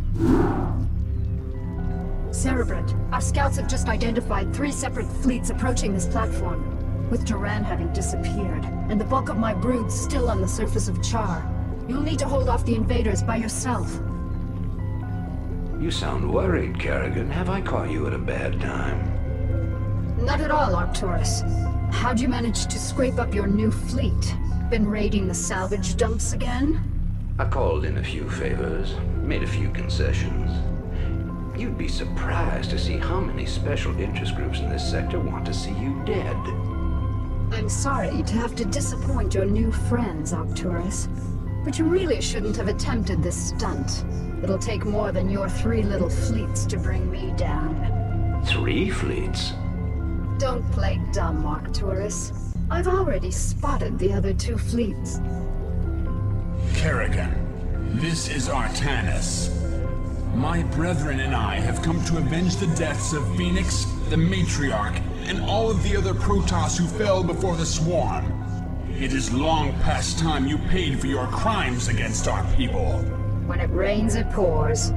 Cerebrant, our scouts have just identified 3 separate fleets approaching this platform, with Duran having disappeared, and the bulk of my brood still on the surface of Char. You'll need to hold off the invaders by yourself. You sound worried, Kerrigan. Have I caught you at a bad time? Not at all, Arcturus. How'd you manage to scrape up your new fleet? Been raiding the salvage dumps again? I called in a few favors, made a few concessions. You'd be surprised to see how many special interest groups in this sector want to see you dead. I'm sorry to have to disappoint your new friends, Arcturus. But you really shouldn't have attempted this stunt. It'll take more than your 3 little fleets to bring me down. 3 fleets? Don't play dumb, Arcturus. I've already spotted the other 2 fleets. Kerrigan, this is Artanis. My brethren and I have come to avenge the deaths of Phoenix, the Matriarch, and all of the other Protoss who fell before the Swarm. It is long past time you paid for your crimes against our people. When it rains, it pours.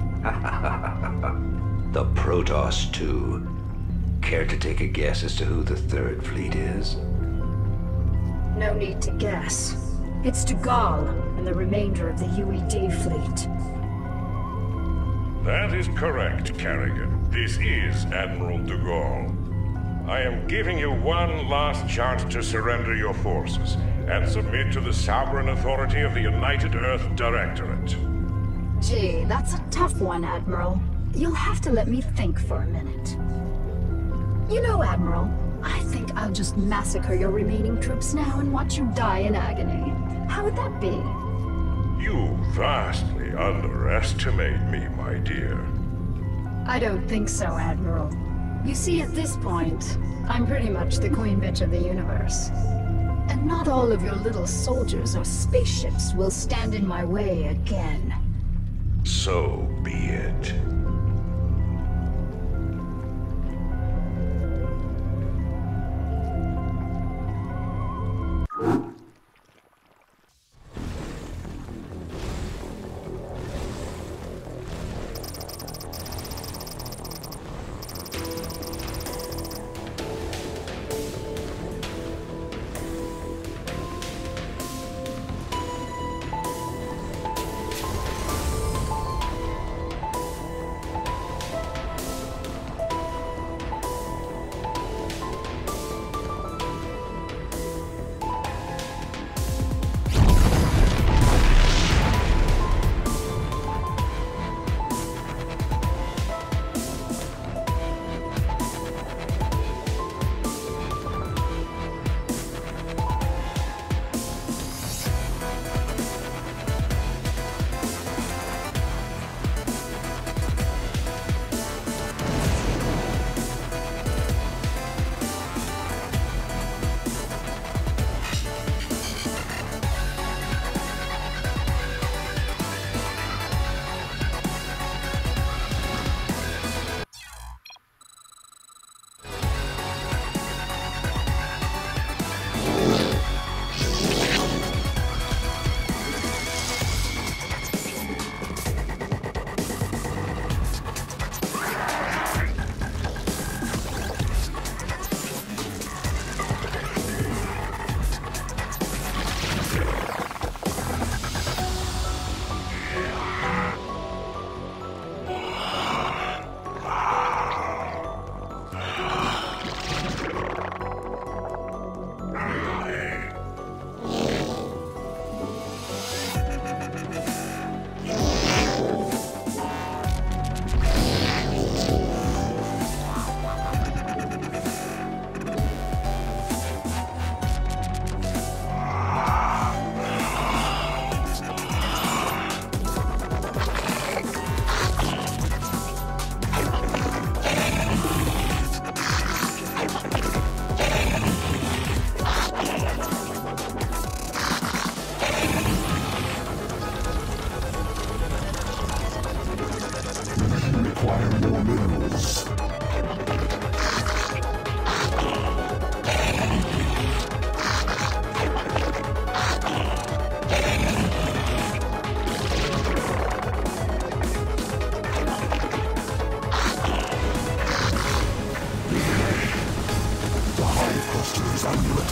The Protoss, too. Care to take a guess as to who the 3rd fleet is? No need to guess. It's Dugal and the remainder of the UED fleet. That is correct, Kerrigan. This is Admiral Dugal. I am giving you one last chance to surrender your forces and submit to the sovereign authority of the United Earth Directorate. Gee, that's a tough one, Admiral. You'll have to let me think for a minute. You know, Admiral, I think I'll just massacre your remaining troops now and watch you die in agony. How would that be? You vastly underestimate me, my dear. I don't think so, Admiral. You see, at this point, I'm pretty much the queen bitch of the universe. And not all of your little soldiers or spaceships will stand in my way again. So be it.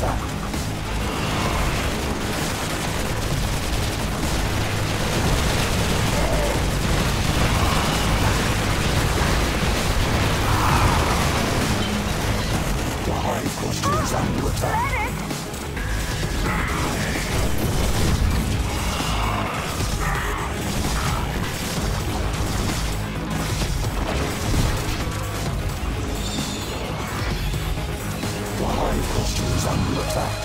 attack. The hive cluster is under attack. The hive cluster is under attack.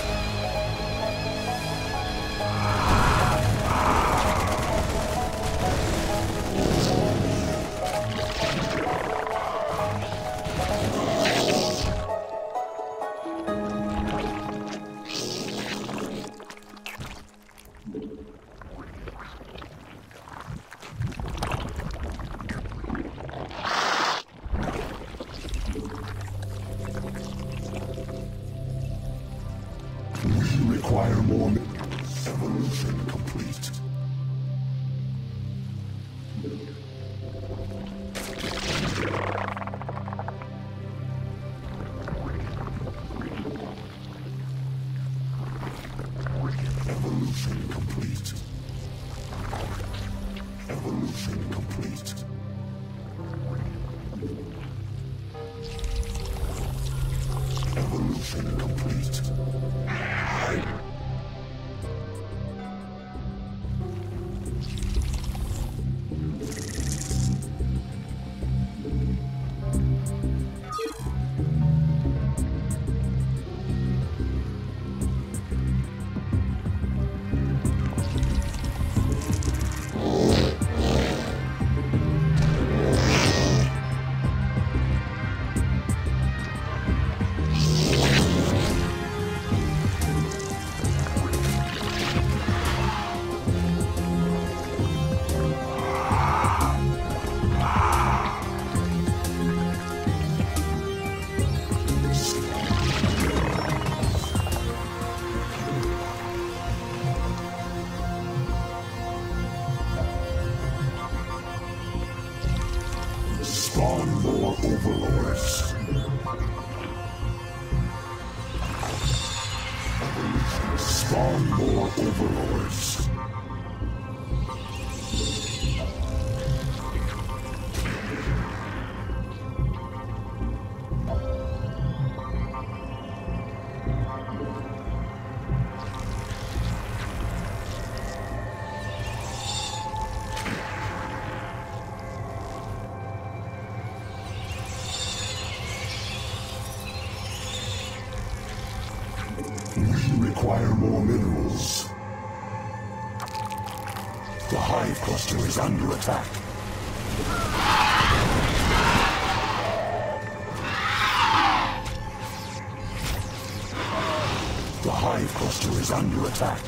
Require more evolution complete. Evolution complete. Evolution complete. Evolution complete. Spawn more overlords. Spawn more overlords. We require more minerals. The hive cluster is under attack. The hive cluster is under attack.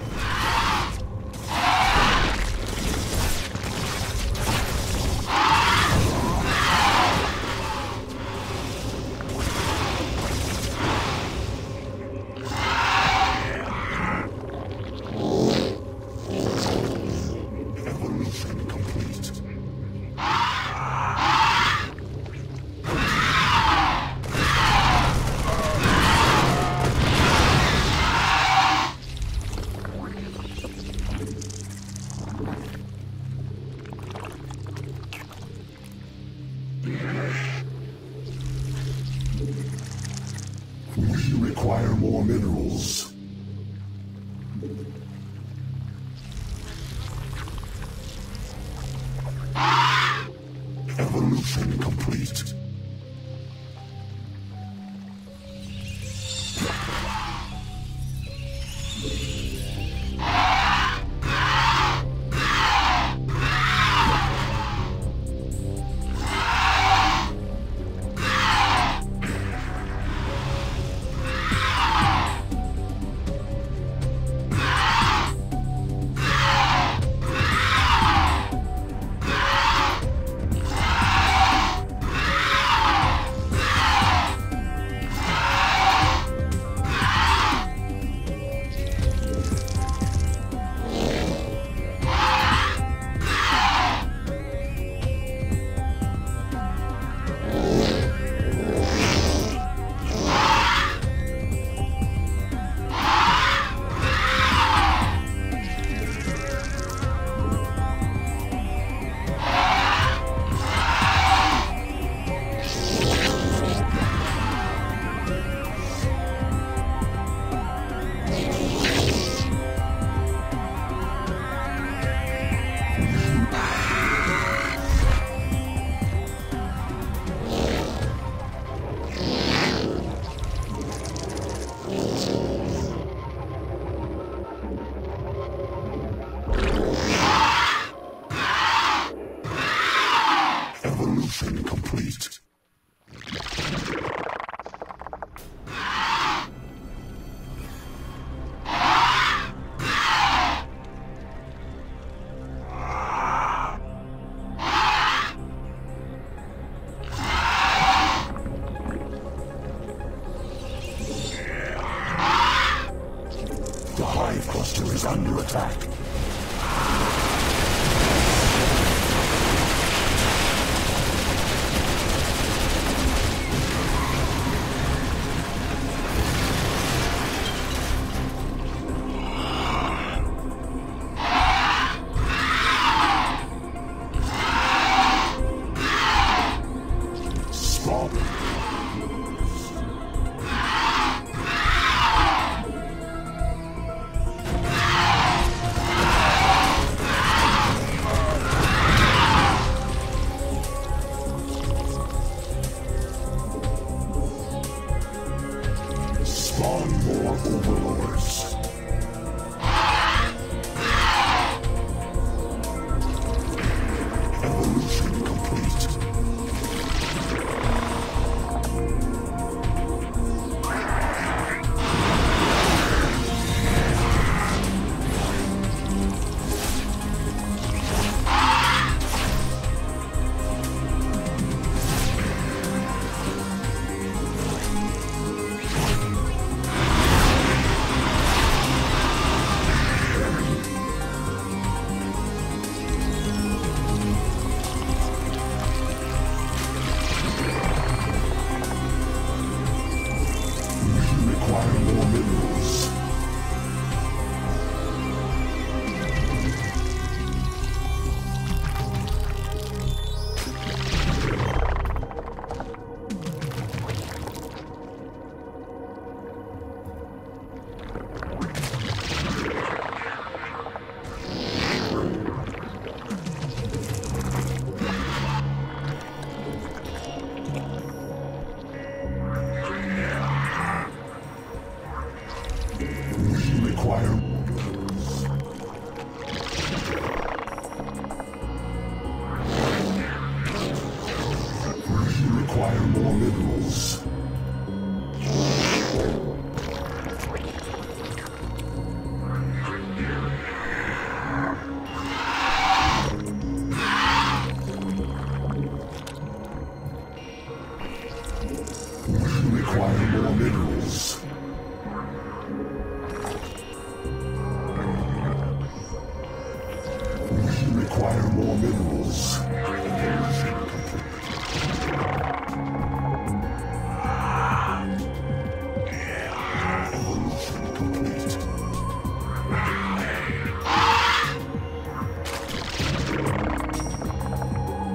Evolution complete. We require more minerals. Evolution complete. Evolution complete. The Hive cluster is under attack. Spawn more overlords. Evolution complete. Require more minerals. Require more minerals. Require more minerals. Require more minerals. Evolution complete.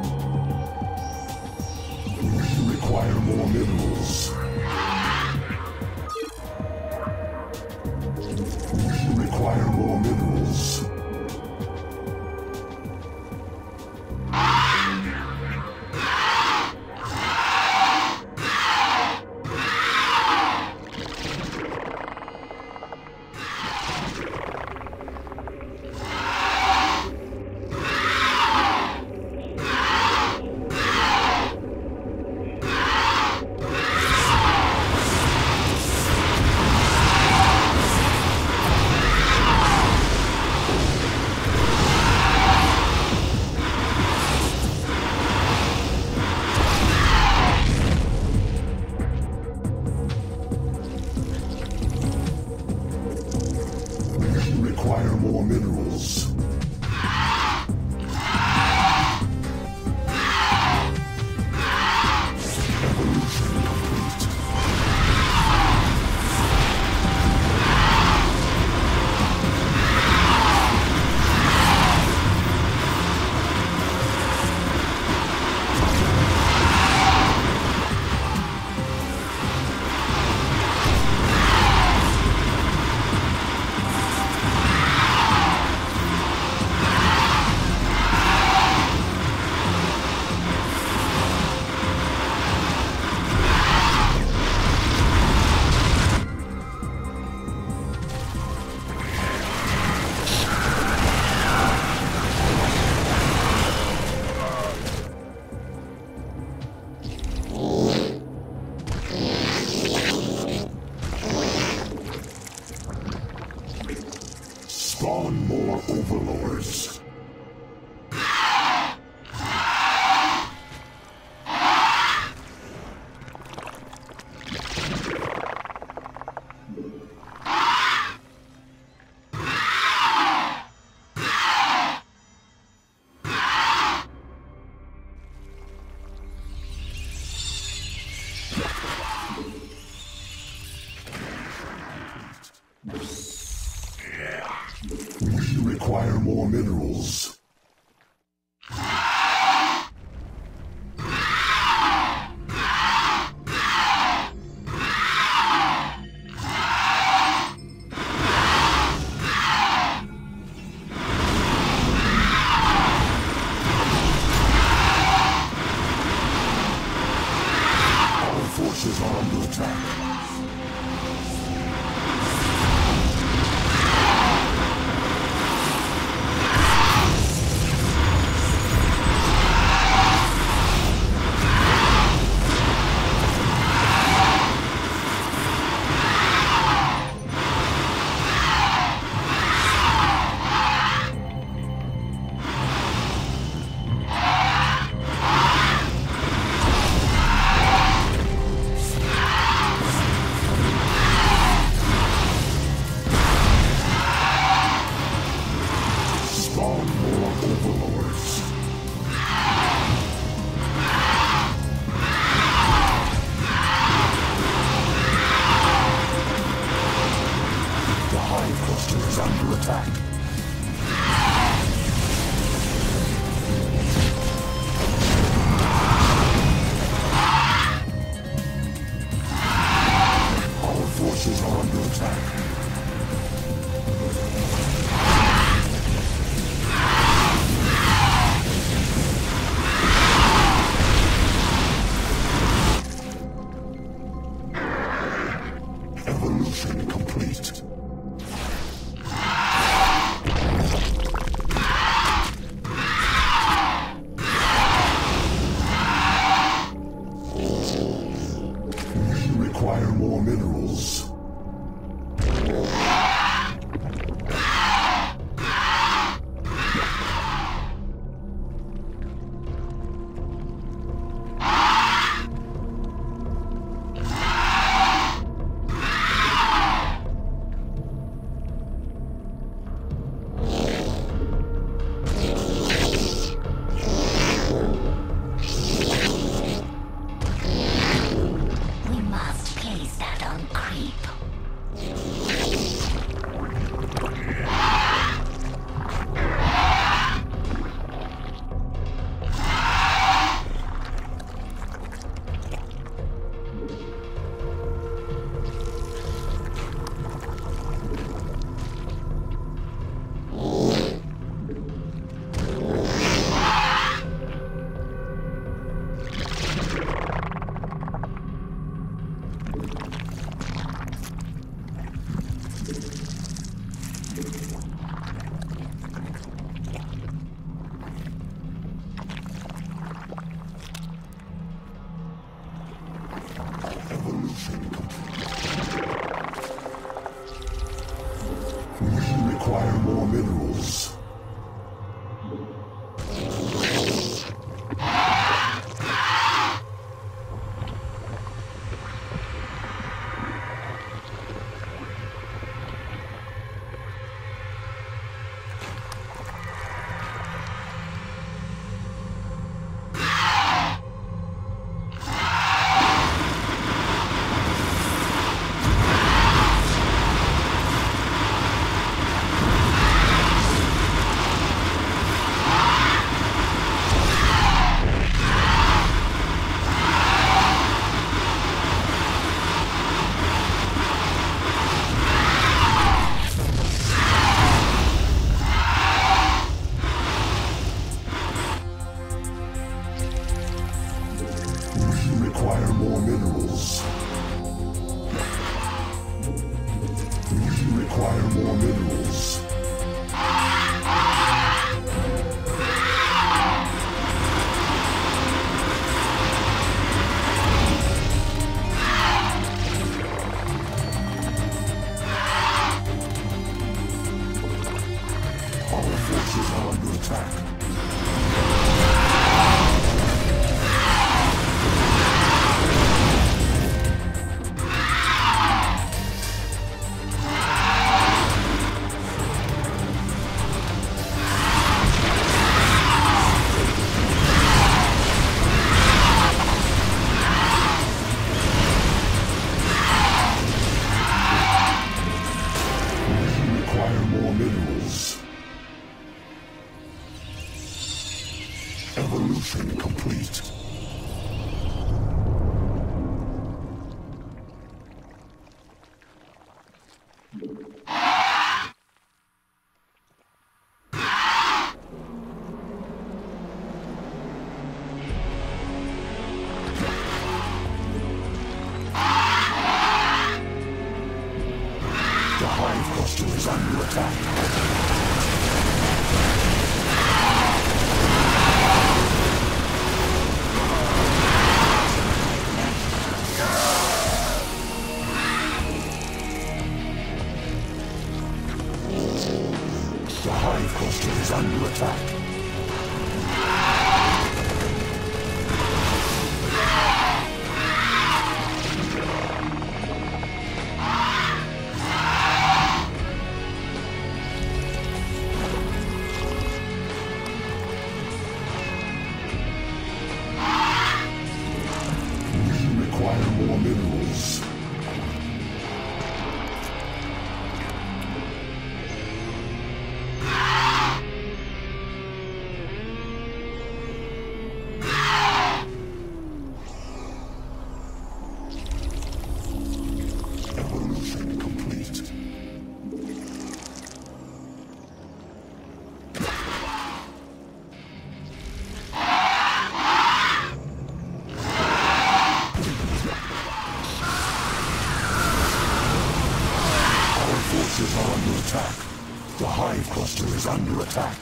Require more minerals. forces are under attack. We require more minerals. Evolution complete. attack. The hive cluster is under attack. We require more minerals. Evolution complete. Our forces are under attack. The hive cluster is under attack.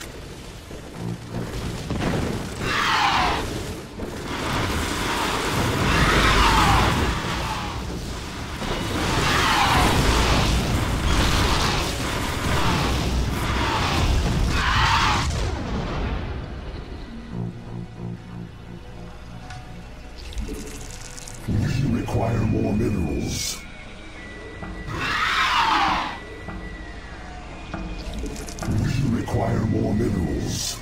We require more minerals. We require more minerals.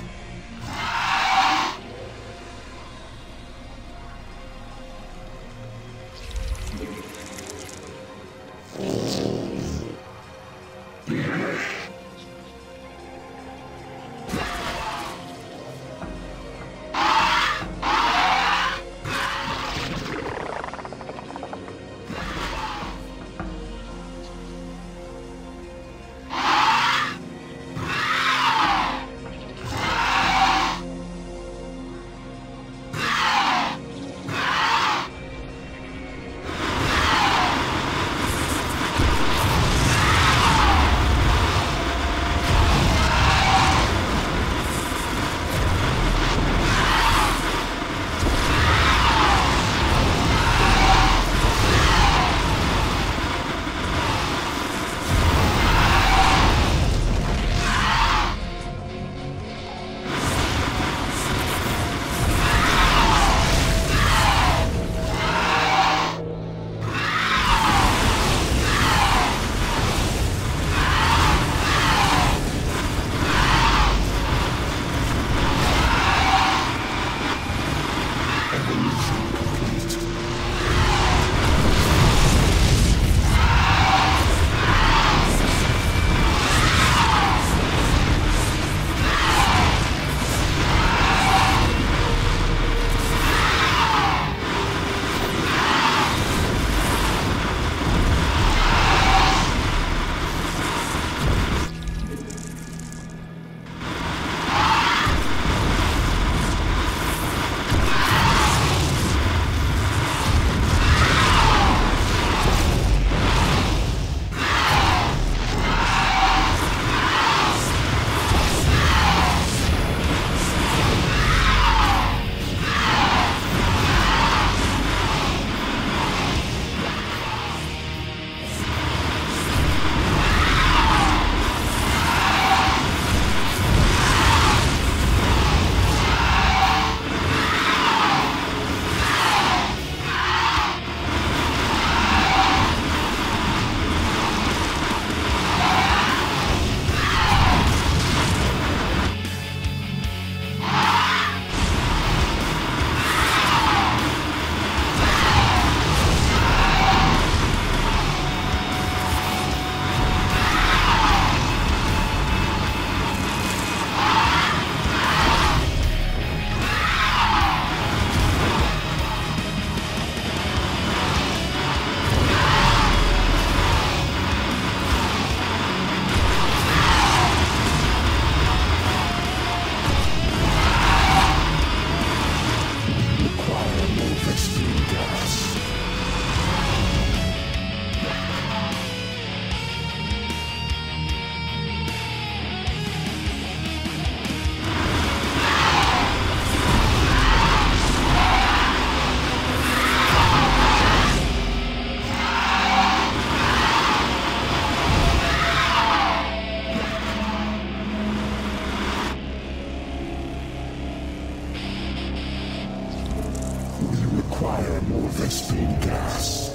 require more Vespene gas.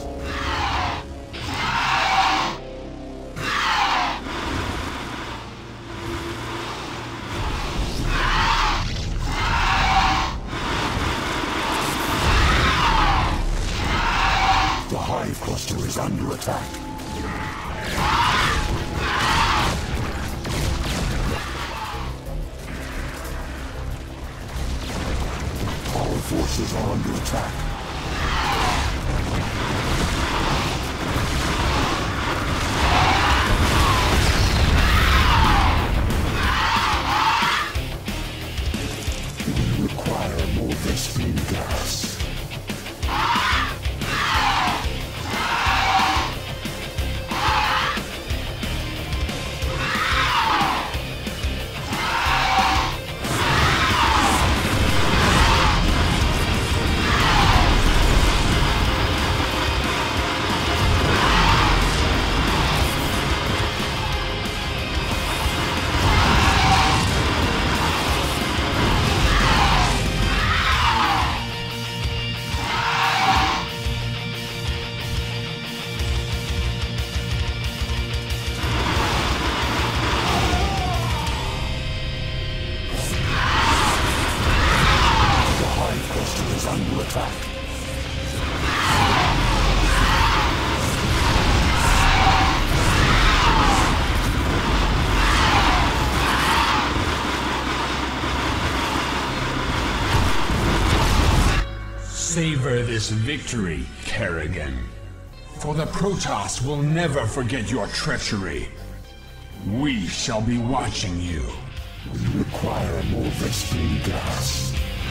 The hive cluster is under attack. Our forces are under attack. We require more Vespene gas. Under attack. Savor this victory, Kerrigan. For the Protoss will never forget your treachery. We shall be watching you. We require more Vespene gas.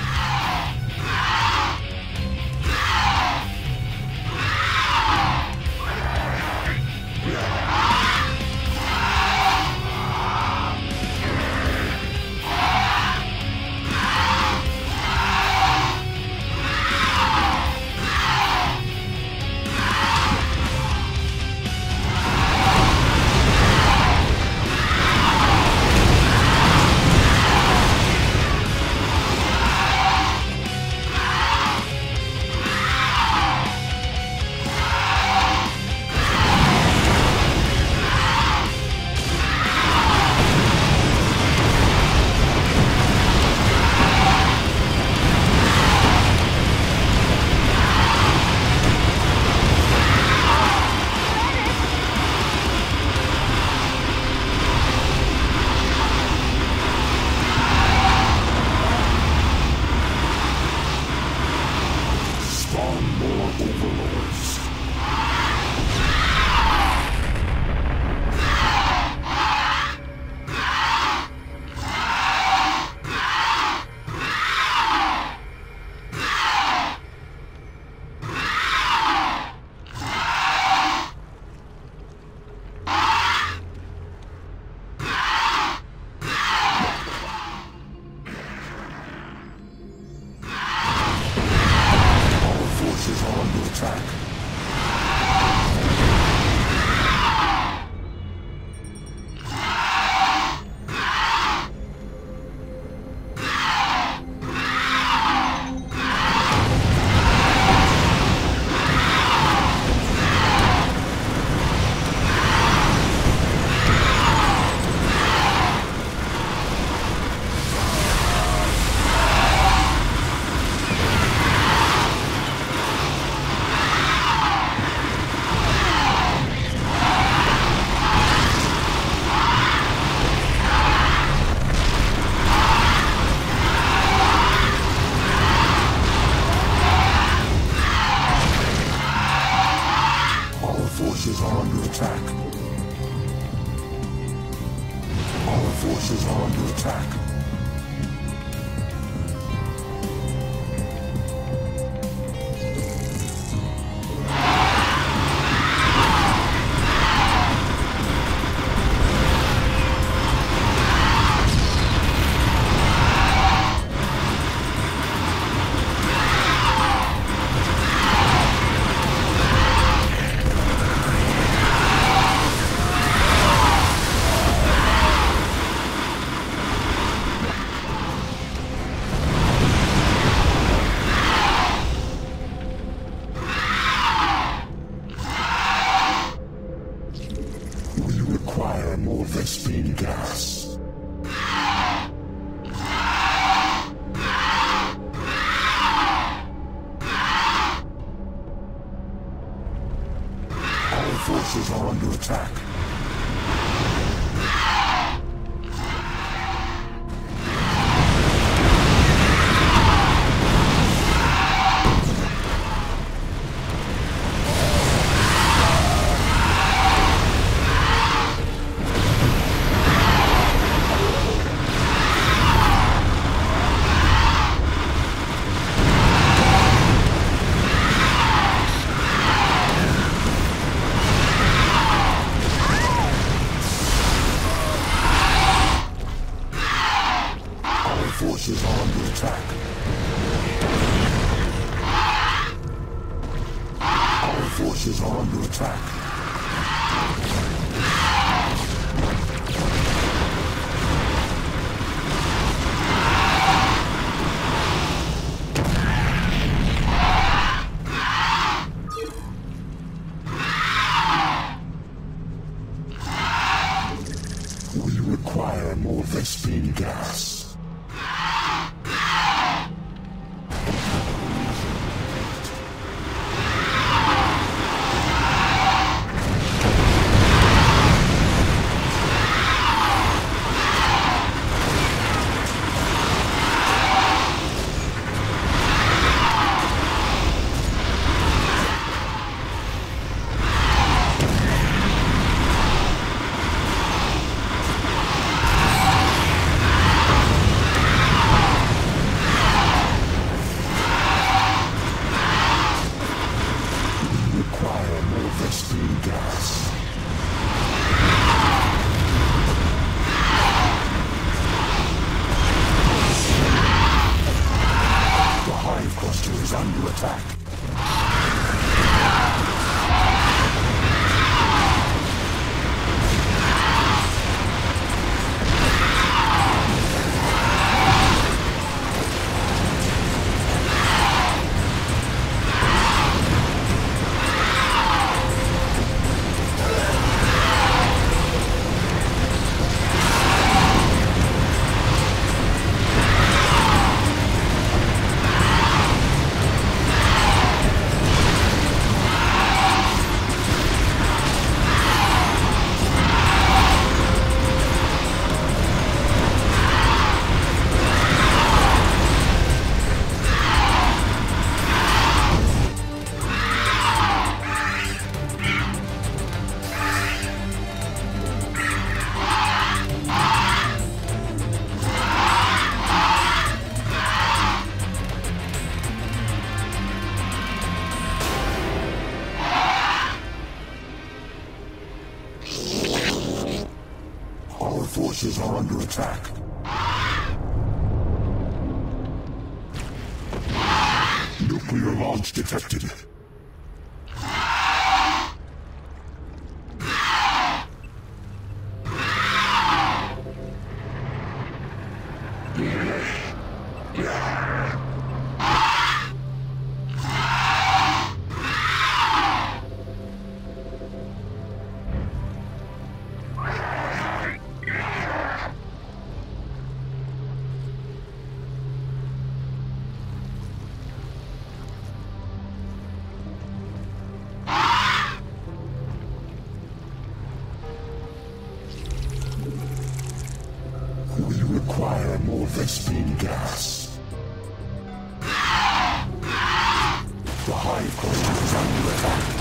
forces are under attack. Our forces are under attack. forces are under attack. Forces are under attack. Our forces are under attack. We require more Vespene gas. Under attack. Our forces are under attack. Nuclear launch detected. We require more Vespene gas. The Hive Cluster is under attack.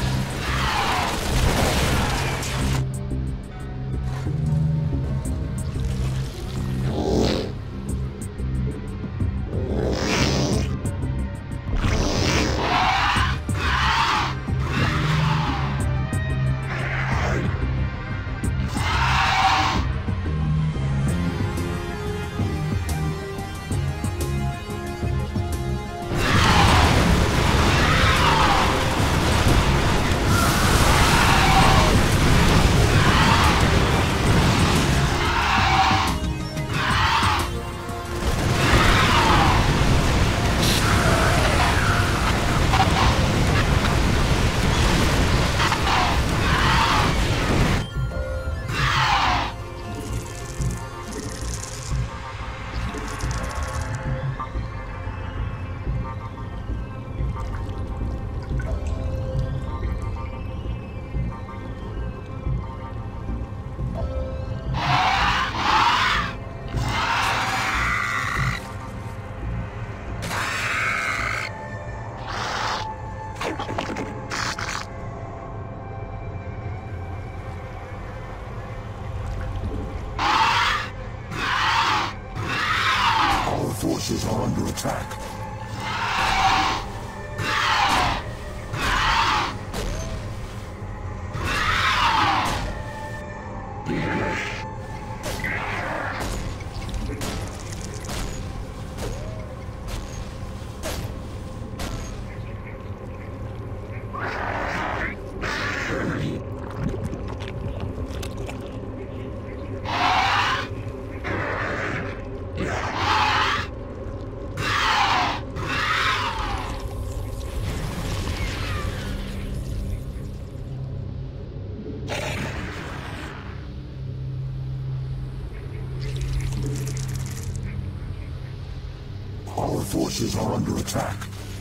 forces are under attack.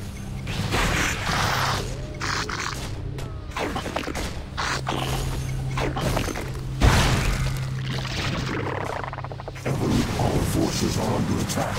Our forces are under attack.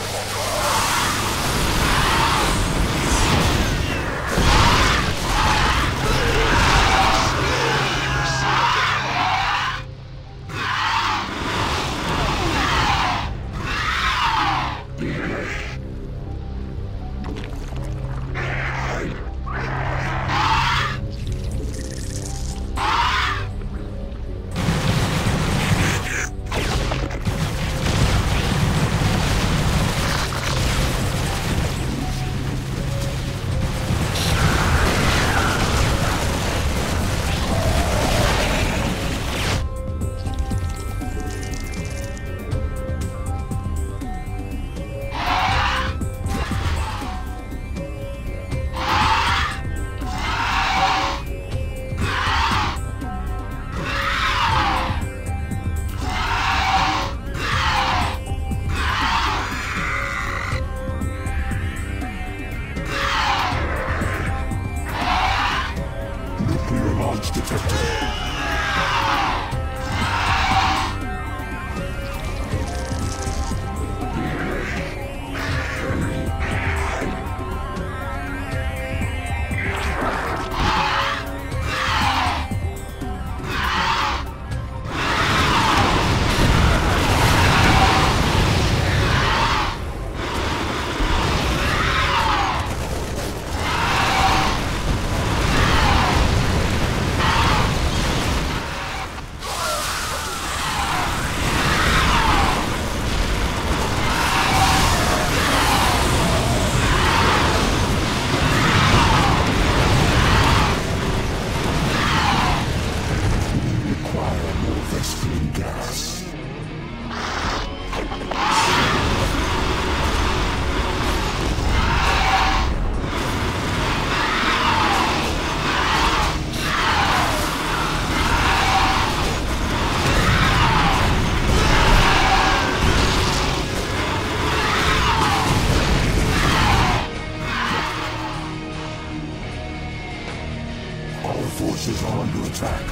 Forces are under attack.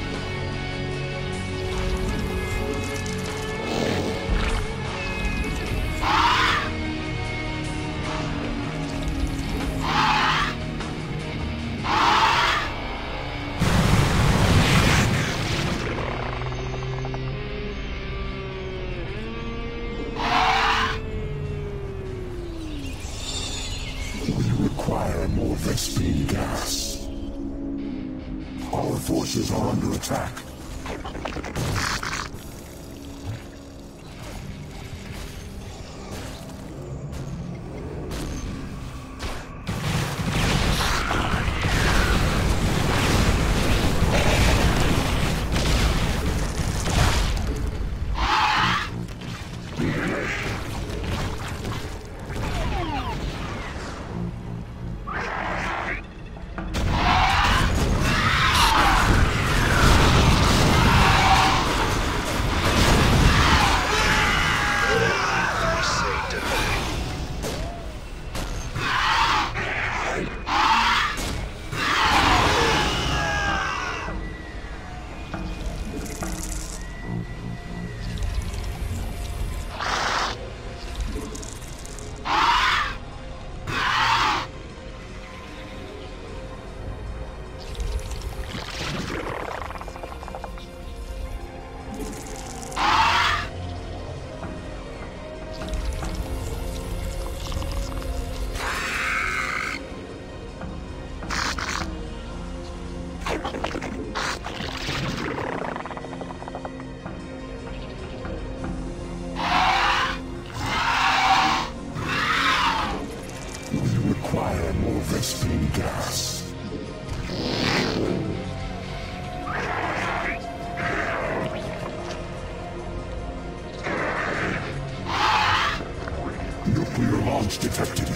We require more Vespene gas. Our forces are under attack. Vespene gas. Nuclear launch detected.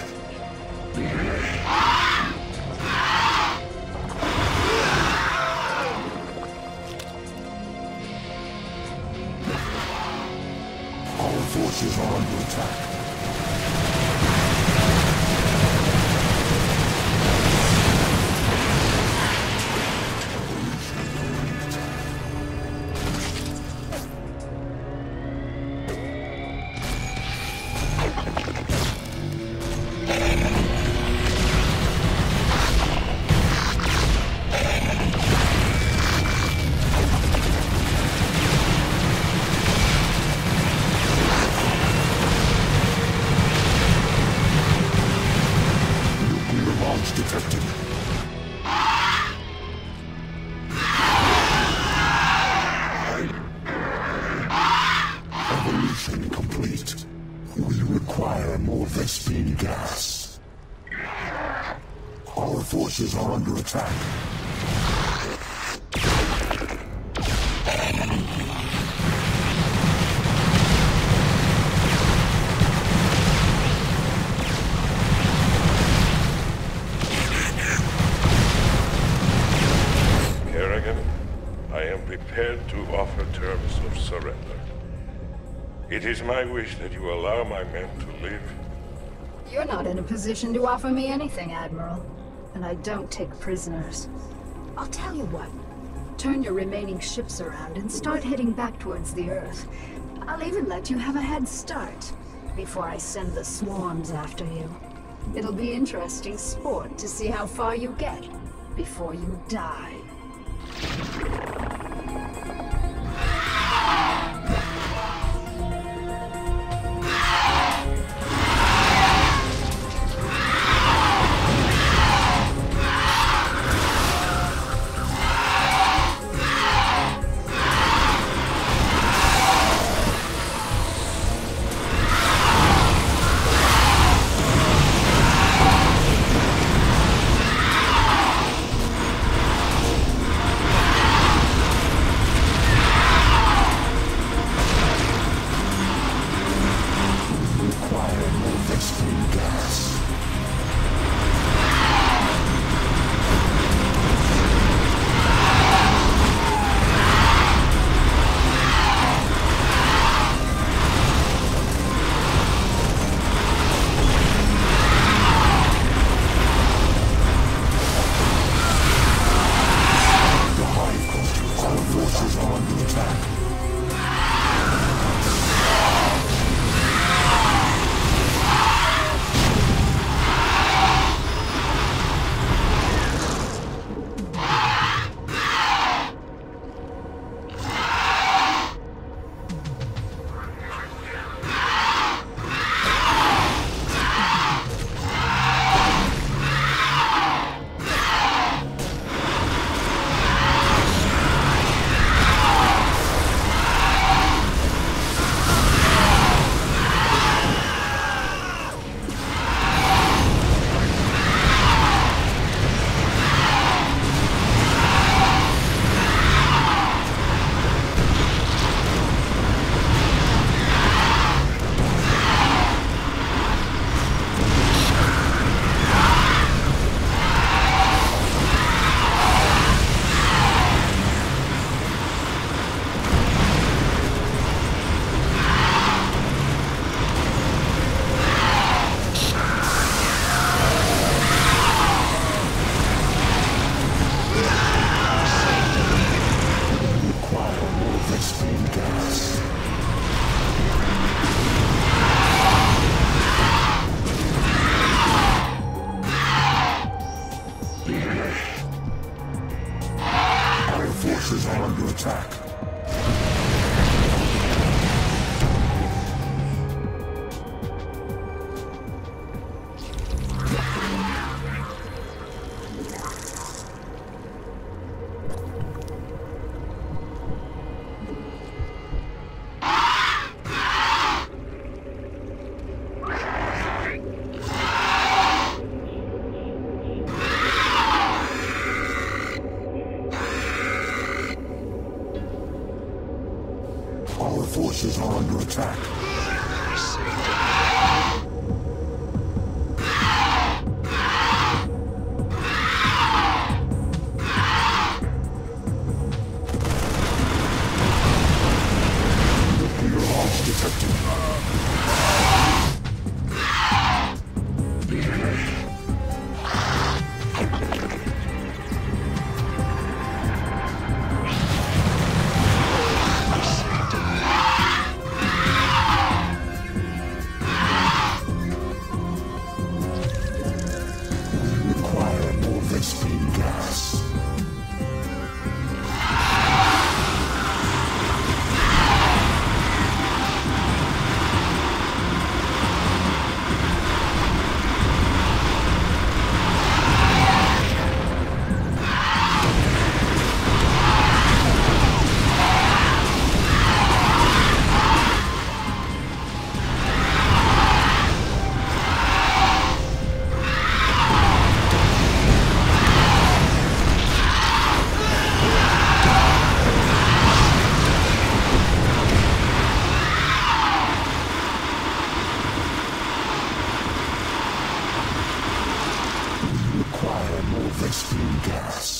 Our forces are under attack. launch detected. Evolution complete. We require more Vespene gas. Our forces are under attack. I am prepared to offer terms of surrender. It is my wish that you allow my men to live. You're not in a position to offer me anything, Admiral. And I don't take prisoners. I'll tell you what. Turn your remaining ships around and start heading back towards the Earth. I'll even let you have a head start before I send the swarms after you. It'll be interesting sport to see how far you get before you die. Forces are under attack. Our forces are under attack. Nuclear launch detected. steam gas.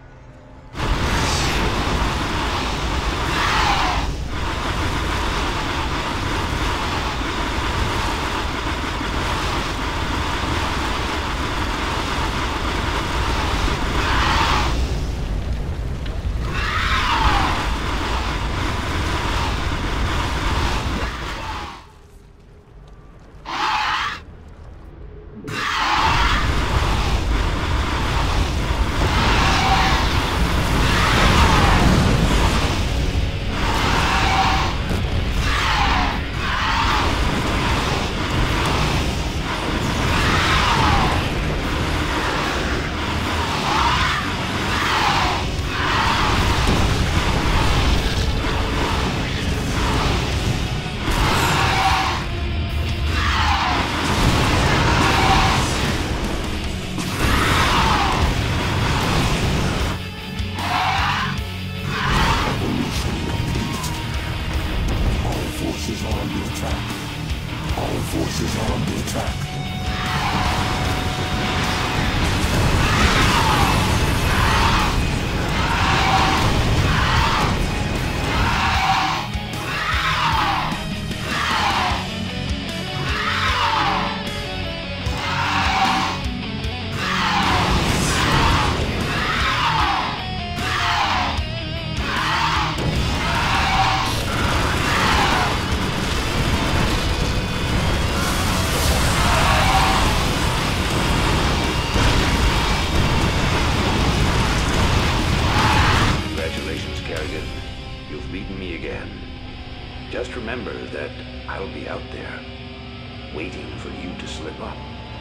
Just remember that I'll be out there, waiting for you to slip up.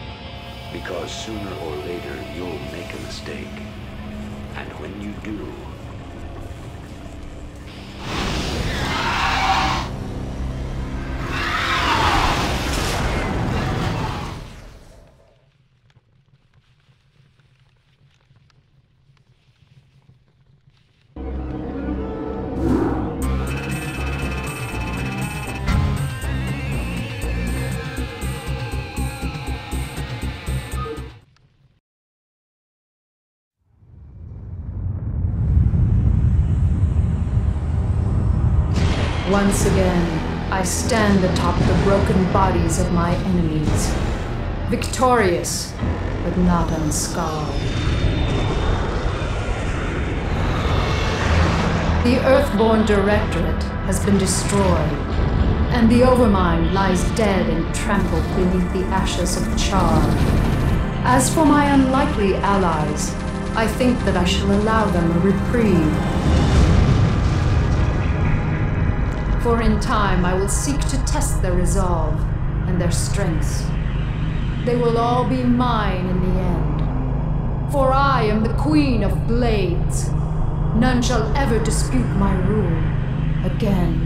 Because sooner or later, you'll make a mistake. And when you do, Once again, I stand atop the broken bodies of my enemies, victorious, but not unscarred. The Earthborn Directorate has been destroyed, and the Overmind lies dead and trampled beneath the ashes of Char. As for my unlikely allies, I think that I shall allow them a reprieve. For in time I will seek to test their resolve and their strengths. They will all be mine in the end. For I am the Queen of Blades. None shall ever dispute my rule again.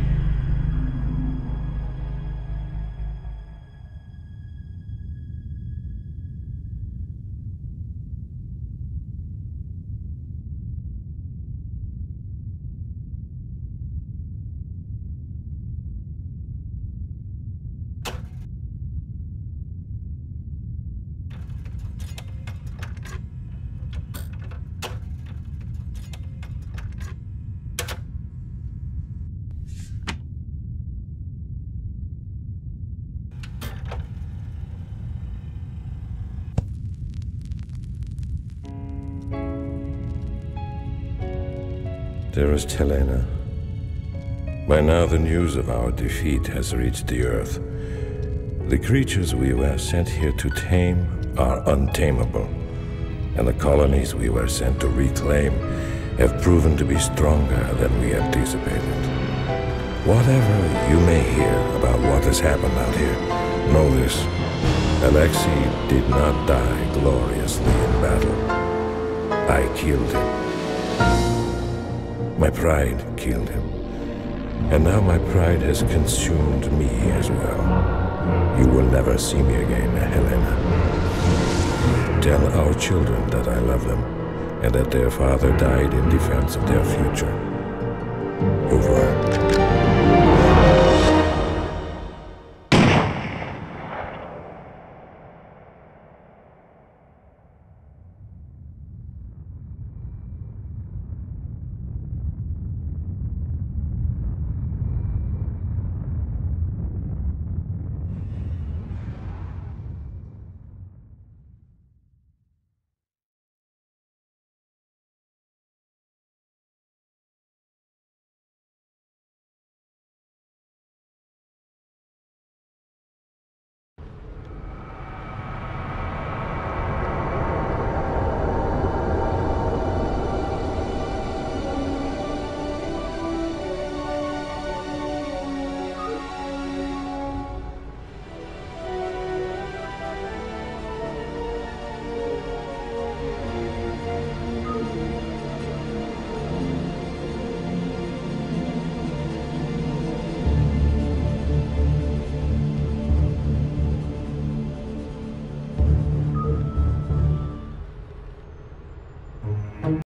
Dearest Helena, by now the news of our defeat has reached the Earth. The creatures we were sent here to tame are untamable, and the colonies we were sent to reclaim have proven to be stronger than we anticipated. Whatever you may hear about what has happened out here, know this: Alexei did not die gloriously in battle. I killed him. My pride killed him, and now my pride has consumed me as well. You will never see me again, Helena. Tell our children that I love them, and that their father died in defense of their future. Over.